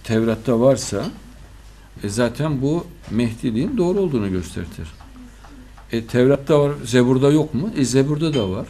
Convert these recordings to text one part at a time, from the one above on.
Tevrat'ta varsa zaten bu Mehdiliğin doğru olduğunu gösterir. Tevrat'ta var, Zebur'da yok mu? Zebur'da da var.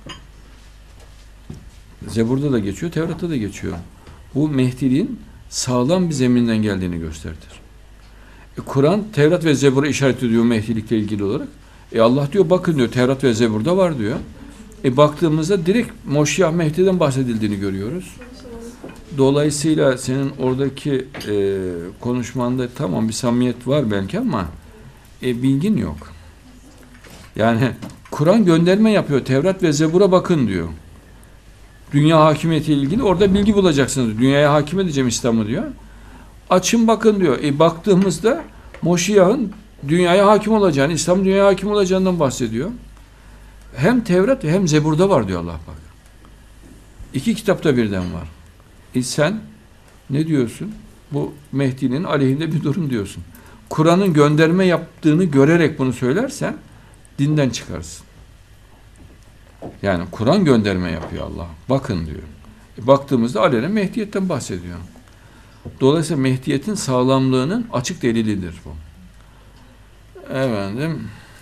Zebur'da da geçiyor, Tevrat'ta da geçiyor. Bu Mehdiliğin sağlam bir zeminden geldiğini gösterir. Kur'an Tevrat ve Zebur'a işaret ediyor Mehdilikle ilgili olarak. Allah diyor bakın diyor Tevrat ve Zebur'da var diyor. Baktığımızda direkt Moşiyah Mehdi'den bahsedildiğini görüyoruz. Dolayısıyla senin oradaki konuşmanda tamam bir samimiyet var belki ama bilgin yok. Yani Kur'an gönderme yapıyor. Tevrat ve Zebur'a bakın diyor. Dünya hakimiyeti ile ilgili orada bilgi bulacaksınız. Dünyaya hakim edeceğim İslam'ı diyor. Açın bakın diyor. Baktığımızda Moşiyah'ın dünyaya hakim olacağını, İslam dünyaya hakim olacağından bahsediyor. Hem Tevrat hem Zebur'da var diyor Allah bak. İki kitapta birden var. Sen ne diyorsun? Bu Mehdi'nin aleyhinde bir durum diyorsun. Kur'an'ın gönderme yaptığını görerek bunu söylersen dinden çıkarsın. Yani Kur'an gönderme yapıyor Allah. Bakın diyor. Baktığımızda alenen Mehdiyet'ten bahsediyor. Dolayısıyla Mehdiyet'in sağlamlığının açık delilidir bu. Efendim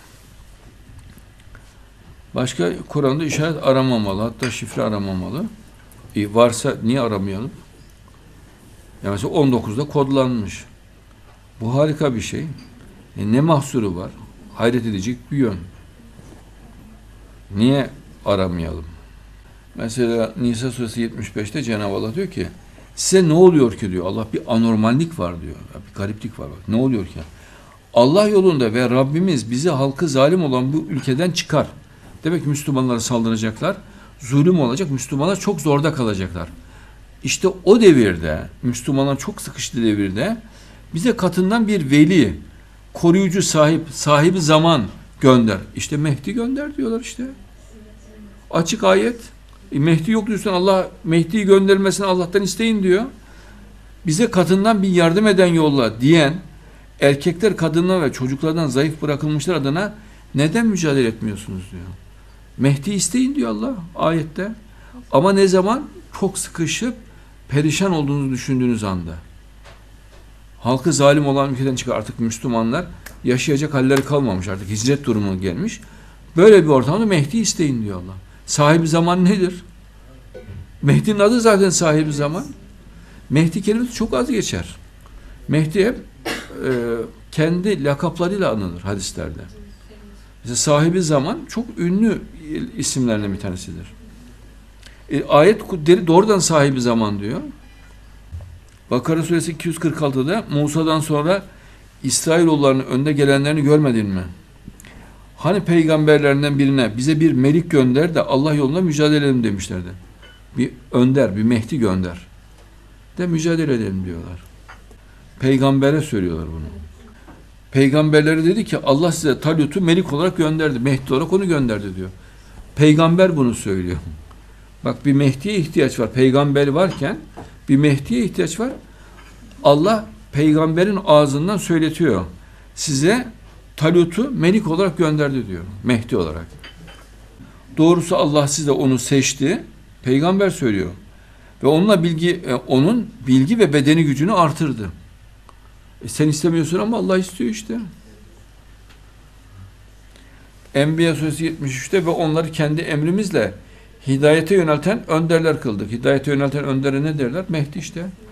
başka Kur'an'da işaret aramamalı. Hatta şifre aramamalı. Varsa niye aramayalım? Yani mesela 19'da kodlanmış. Bu harika bir şey. Ne mahsuru var? Hayret edecek bir yön. Niye aramayalım? Mesela Nisa suresi 75'te Cenab-ı Allah diyor ki size ne oluyor ki diyor. Allah bir anormallik var diyor. Bir gariplik var. Ne oluyor ki? Allah yolunda ve Rabbimiz bizi halkı zalim olan bu ülkeden çıkar. Demek ki Müslümanlara saldıracaklar. Zulüm olacak. Müslümanlar çok zorda kalacaklar. İşte o devirde, Müslümanlar çok sıkıştığı devirde bize katından bir veli, koruyucu sahibi zaman gönder. İşte Mehdi gönder diyorlar işte. Açık ayet. Mehdi yok diyorsun Allah Mehdi'yi göndermesini Allah'tan isteyin diyor. Bize katından bir yardım eden yolla diyen erkekler kadınlar ve çocuklardan zayıf bırakılmışlar adına neden mücadele etmiyorsunuz diyor. Mehdi isteyin diyor Allah ayette. Ama ne zaman? Çok sıkışıp perişan olduğunuzu düşündüğünüz anda. Halkı zalim olan ülkeden çıkar artık Müslümanlar yaşayacak halleri kalmamış artık hicret durumu gelmiş. Böyle bir ortamda Mehdi isteyin diyor Allah. Sahibi zaman nedir? Mehdi'nin adı zaten sahibi zaman. Mehdi kelimesi çok az geçer. Mehdi hep kendi lakaplarıyla anılır hadislerde. Mesela sahibi zaman çok ünlü isimlerden bir tanesidir. Ayet doğrudan sahibi zaman diyor. Bakara suresi 246'da Musa'dan sonra İsrailoğullarının önde gelenlerini görmedin mi? Hani peygamberlerinden birine bize bir melik gönder de Allah yolunda mücadele edelim demişlerdi. Bir önder, bir Mehdi gönder de mücadele edelim diyorlar. Peygambere söylüyorlar bunu. Peygamberleri dedi ki Allah size Talut'u melik olarak gönderdi. Mehdi olarak onu gönderdi diyor. Peygamber bunu söylüyor. Bak bir Mehdi'ye ihtiyaç var. Peygamber varken bir Mehdi'ye ihtiyaç var. Allah peygamberin ağzından söyletiyor. Size Talut'u melik olarak gönderdi diyor. Mehdi olarak. Doğrusu Allah size onu seçti. Peygamber söylüyor. Ve onunla onun bilgi ve bedeni gücünü artırdı. Sen istemiyorsun ama Allah istiyor işte. Enbiya suresi 73'te ve onları kendi emrimizle hidayete yönelten önderler kıldık. Hidayete yönelten öndere ne derler? Mehdi işte.